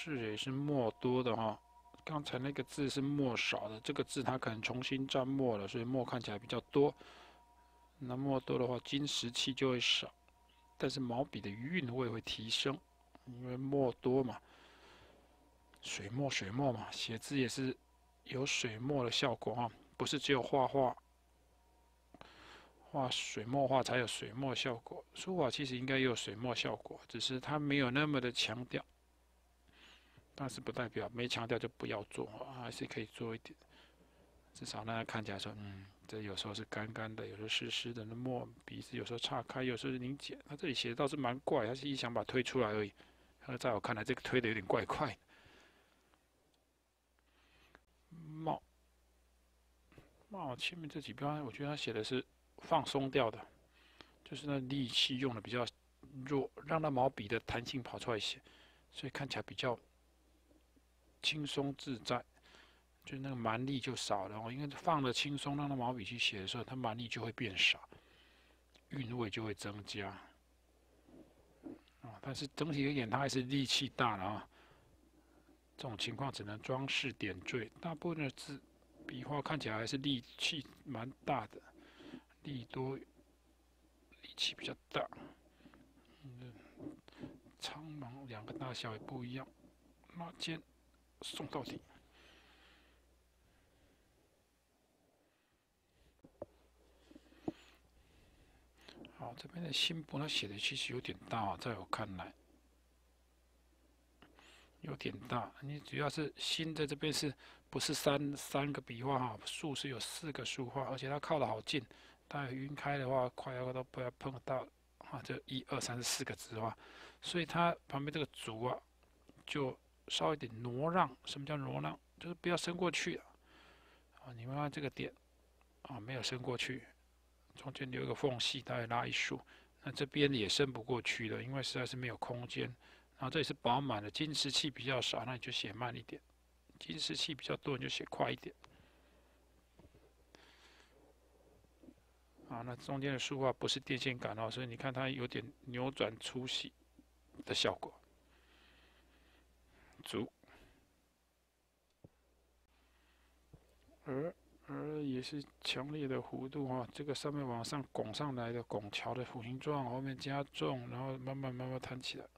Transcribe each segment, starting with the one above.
是也是墨多的哈。刚才那个字是墨少的，这个字它可能重新蘸墨了，所以墨看起来比较多。那墨多的话，金石气就会少，但是毛笔的韵味会提升，因为墨多嘛，水墨嘛，写字也是有水墨的效果哈，不是只有画水墨画才有水墨效果，书法其实应该也有水墨效果，只是它没有那么的强调。但是不代表没强调就不要做，还是可以做一点，至少让它看起来说，这有时候是干干的，有时候湿湿的，那墨笔是有时候岔开，有时候是凝结。他这里写的倒是蛮怪，他是一想把它推出来而已。在我看来，这个推的有点怪怪。帽帽前面这几标，我觉得他写的是放松掉的，就是那力气用的比较弱，让那毛笔的弹性跑出来写，所以看起来比较轻松自在。就那个蛮力就少了，因为放的轻松，让它毛笔去写的时候，它蛮力就会变少，韵味就会增加。但是整体而言，它还是力气大了啊。这种情况只能装饰点缀，大部分的字笔画看起来还是力气蛮大的，力多，力气比较大。苍茫两个大小也不一样，拉尖送到底。好，这边的心部它写的其实有点大，在我看来有点大。你主要是心在这边是不是三个笔画哈？竖是有4个竖画，而且它靠得好近，大概晕开的话，快要都不要碰到啊。这1、2、3是4个字画，所以它旁边这个足啊，就稍微点挪让。什么叫挪让？就是不要伸过去啊。你们看这个点啊，没有伸过去。中间留一个缝隙，大概拉一竖。那这边也伸不过去了，因为实在是没有空间。然后这里是饱满的，金石气比较少，那你就写慢一点；金石气比较多，你就写快一点。那中间的竖画不是电线杆哦，所以你看它有点扭转粗细的效果。足，而也是强烈的弧度哈，这个上面往上拱上来的拱桥的弧形状，后面加重，然后慢慢弹起来。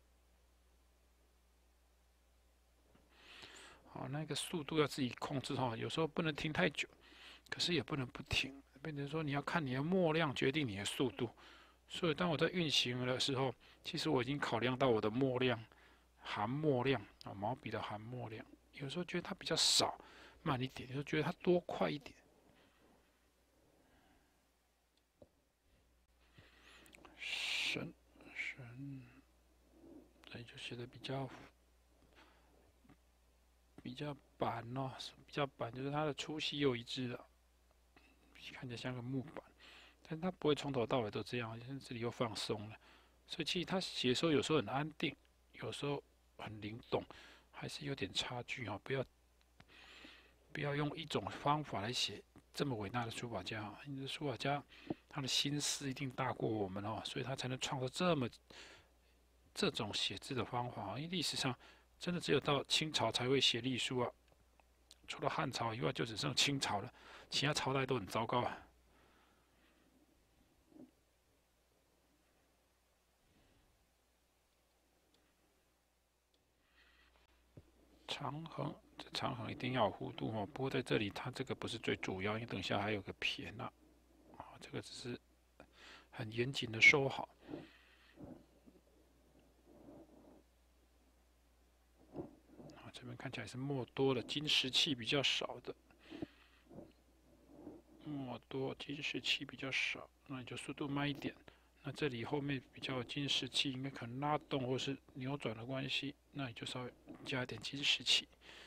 那个速度要自己控制哈，有时候不能停太久，可是也不能不停，变成说你要看你的墨量决定你的速度。所以当我在运行的时候，其实我已经考量到我的墨量、含墨量毛笔的含墨量。有时候觉得它比较少，慢一点；有时候觉得它多，快一点。神，这里就写的比较板哦，比较板就是它的粗细又一致了，看起来像个木板，但它不会从头到尾都这样，这里又放松了，所以其实它写的时候有时候很安定，有时候很灵动，还是有点差距哦。不要用一种方法来写这么伟大的书法家啊！你的书法家他的心思一定大过我们哦，所以他才能创造这种写字的方法。因为历史上真的只有到清朝才会写隶书啊，除了汉朝以外，就只剩清朝了，其他朝代都很糟糕啊。长横，这长横一定要有弧度哦。不过在这里，它这个不是最主要，因为等一下还有个撇捺这个只是很严谨的收好。这边看起来是墨多的，金石气比较少的。墨多，金石气比较少，那你就速度慢一点。那这里后面比较有金石气，应该可能拉动或是扭转的关系，那你就稍微加一点金石气。